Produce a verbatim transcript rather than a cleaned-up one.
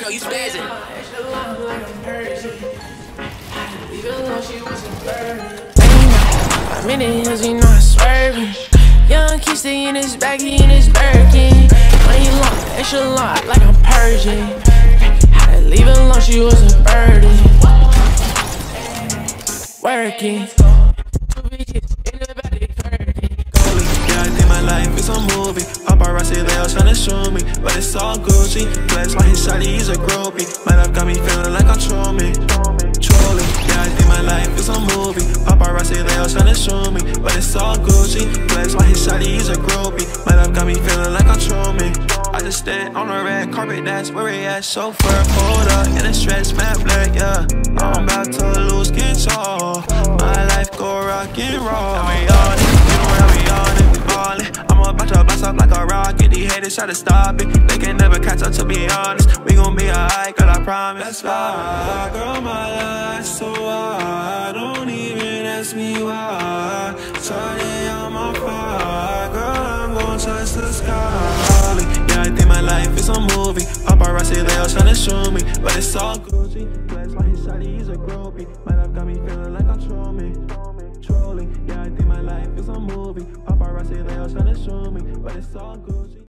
Virgo, you spazzing. I'm in the hills, you know I'm swerving. Young kid stay in his bag, he in his Birkin. Money long, extra long, like I'm Persian. Had to leave her alone, she was a burden. Working. Two bitches in the back, they twerking. Yeah, I think my life is a movie. Paparazzi, they all tryna show me, but it's all Gucci. Flex like his shawty, he's a groupie. Might have got me feeling like I'm trolling. Trolling. Yeah, I think my life is a movie. Paparazzi, they all tryna show me, but it's all Gucci. Flex like his shawty, he's a groupie. Might have got me feeling like I'm trolling. I just stand on the red carpet, that's where it at. Chauffeur, hold up, in a stretch, matte black, yeah. I'm about to lose control. My life go rock and roll. And we on it, you know where we on it, we ballin'. I'm about to bust up like a rocket. These haters try to stop it, they can never catch up, to be honest. We gon' be alright, girl, I promise. Let's fly, girl, my life's so high. Don't even ask me why. Shawty, I'm on fire, girl, I'm gon' touch the sky. Yeah, I think my life is a movie. Paparazzi, they all tryna show me, but it's all Gucci. Flex like his shawty, he's a groupie. Might have got me feeling like I'm trolling. Trolling. Yeah, I think my life is a movie. Paparazzi, they all tryna show me, but it's all Gucci.